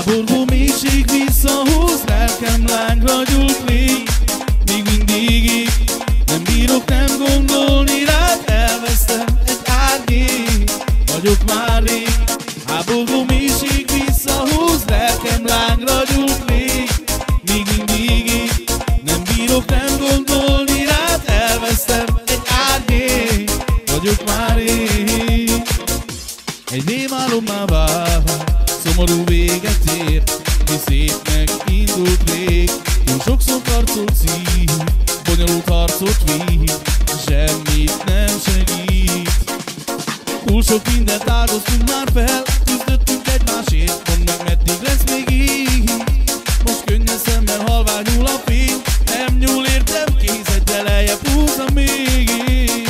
Háborgó mélység visszahúz, lelkem lángra gyújt még. Még mindig így nem bírok nem gondolni rád, elvesztem egy árnyék, vagyok már rég. Háborgó mélység visszahúz, lelkem lángra gyújt még. Még mindig így nem bírok nem gondolni rád, elvesztem egy árnyék, vagyok már rég. Egy rémálommal válhat, szomorú véget ér, mi szépnek indult rég. Túl sokszor karcot szív, bonyolult harcot vív, semmit nem segít. Túl sok mindent áldoztunk már fel, küzdöttünk egymásért, mondd meg meddig lesz még így. Most könnyes szemmel halványul a fény, nem nyúl értem kéz, egy lejjebb húzza még így.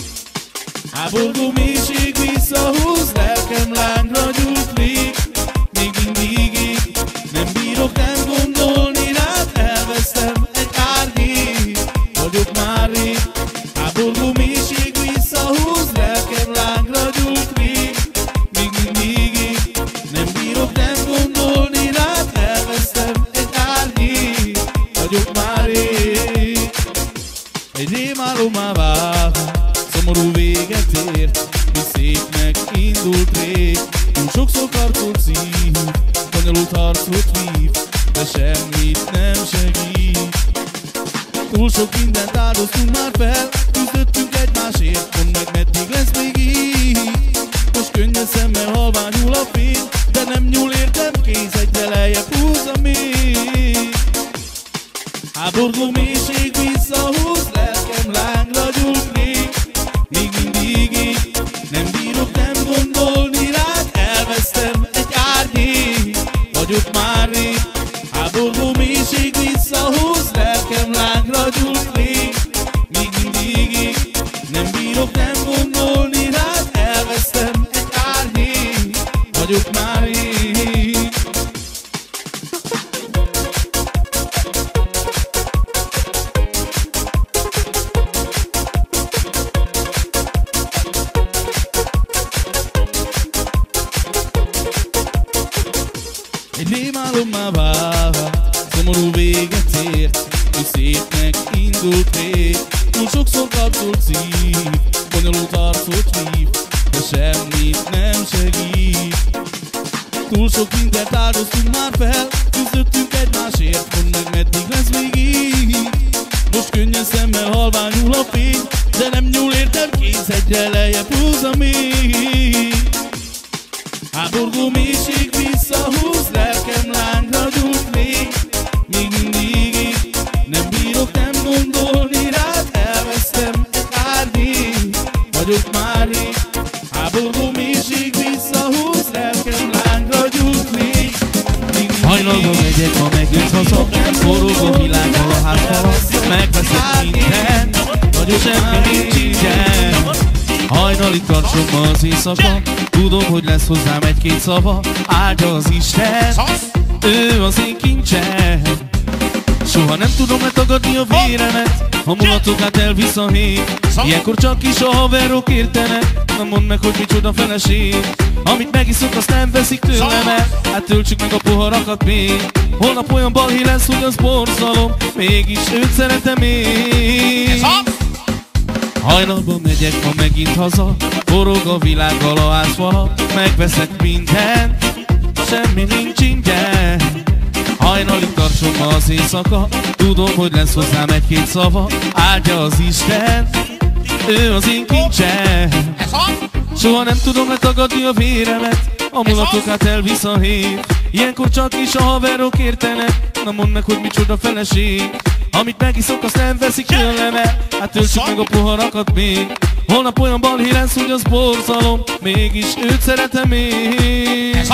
Háborgó mélység visszahúz, lelkem lángra gyújt még. Még mindig így nem bírok nem gondolni rád, elvesztem egy árnyék, vagyok már rég. Háborgó mélység visszahúz, lelkem lángra gyújt még. Még mindig így nem bírok nem gondolni rád, elvesztem egy árnyék, vagyok már rég. Egy rémálommal válhat, szomorú véget ért, mi szépnek indult rég. Túl sokszor karcot szív, bonyolult harcot vív, de semmit nem segít. Túl sok mindent áldoztunk már fel, küzdöttünk egymásért, mondd meg meddig lesz még így. Most könnyes szemmel halványul a fény, de nem nyúl értem kéz, egyre lejjebb húzza még. Háborgó mélység visszahúz, lelkem lángra gyújt még. Még mindig így nem bírok nem gondolni rád, elvesztem egy árnyék, vagyok már rég. Háborgó mélység visszahúz, lelkem lángra gyújt még. Még mindig így nem bírok nem gondolni rád, elvesztem egy árnyék, vagyok már rég. Egy rémálommal válhat, szomorú véget ért, mi szépnek indult rég. Túl sokszor karcot szív, bonyolult harcot vív, de semmit nem segít. Túl sok mindent áldoztunk már fel, küzdöttünk egymásért, mondd meg meddig lesz még így. Most könnyes szemmel halványul a fény, de nem nyúl értem kéz, egyre lejjebb húzza még. Háborgó mélység visszahúz, lelkem lángra gyújt még. Még mindig így nem bírok nem gondolni rád, elvesztem egy árnyék, vagyok már rég. Háborgó mélység visszahúz, lelkem lángra gyújt még. Hajnalban megyek, ma megint haza, forog a világgal a hátfala, megveszek mindent, nagyon semmi nincs ingyen. Hajnali tartsom az éjszaka, tudom, hogy lesz hozzám egy-két szava, áldja az Isten, ő az én kincsem. Soha nem tudom letagadni a véremet, ha mulatokat elvisz a hív. Ilyenkor csak is a haverok értenek, na mondd meg, hogy micsoda feleség. Amit megiszok, azt nem veszik tőlem el, hát töltsük meg a poharakat még. Holnap olyan balhé lesz, hogy az borzalom, mégis őt szeretem én. Hajnalban megyek, ma megint haza, forog a világgal a házfala, megveszek mindent, semmi nincs ingyen. Hajnalig tartsom az éjszaka, tudom, hogy lesz hozzám egy-két szava, áldja az Isten, ő az én kincsem. Soha nem tudom letagadni a véremet, a mulatokat elvisz a hív. Ilyenkor csak is a haverok értenek, na mondd meg, hogy micsoda feleség. Amit megiszok, azt nem veszik tőlem el, hát töltsük meg a poharakat még. Holnap olyan balhé lesz, hogy az borzalom, mégis őt szeretem én.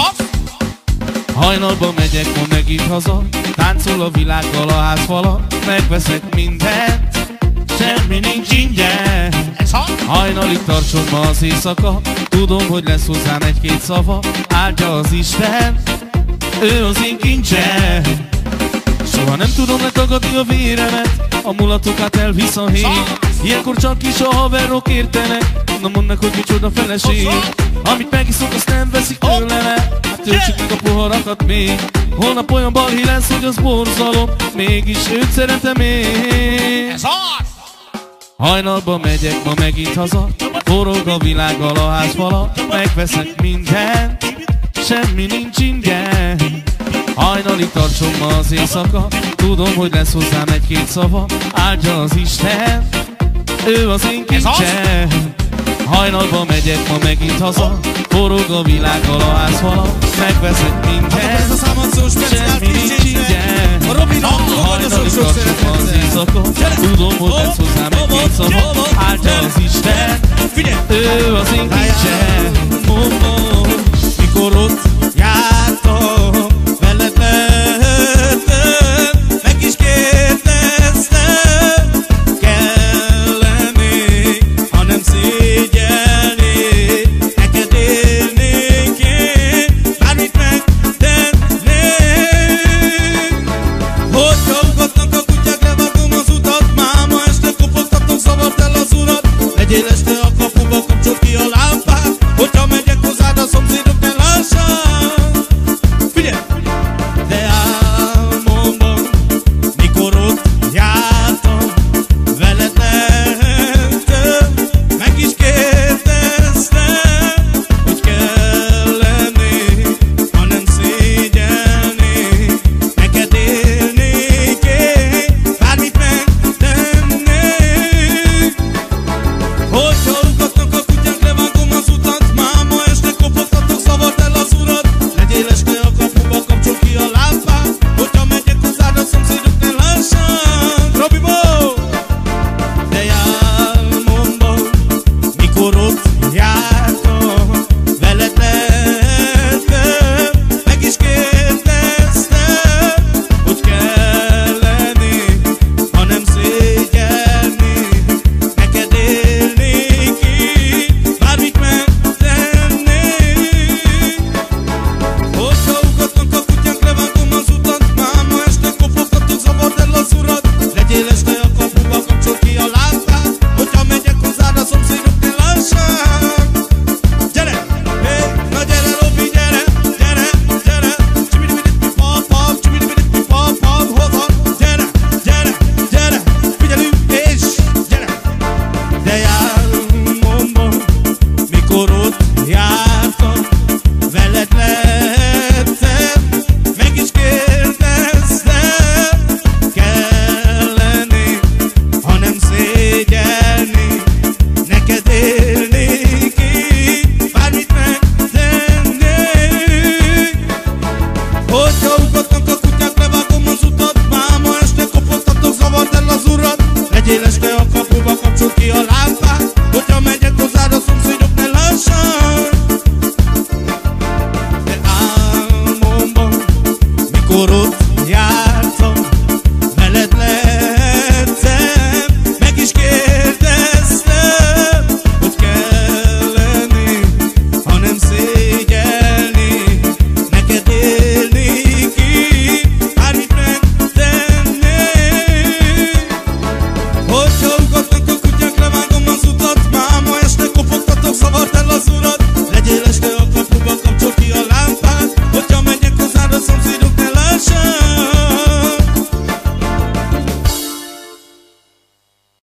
Hajnalban megyek, ma megint haza, táncol a világgal a házfala, megveszek mindent, semmi nincs ingyen. Hajnalig tartson ma az éjszaka, tudom, hogy lesz hozzám egy-két szava, áldja az Isten, ő az én kincsem. Soha nem tudom letagadni a véremet, a mulatokat elvisz a hív. Ilyenkor csak is a haverok értenek, na mondd meg, hogy micsoda feleség. Amit megiszok, azt nem veszik tőlem el, hát töltsük meg a poharakat még. Holnap olyan balhé lesz, hogy az borzalom, mégis őt szeretem én. Ez az! Hajnalba megyek ma megint haza, forog a világgal a házfala, megveszek mindent, semmi nincs ingyen. Hajnalig tartson ma az éjszaka, tudom, hogy lesz hozzám egy-két szava, áldja az Isten, ő az én kincsem. Hajnalba megyek ma megint haza, forog a világgal a házfala, megveszek mindent, semmi nincs ingyen. Hajnalig tartson ma az éjszaka, tudom, hogy lesz hozzám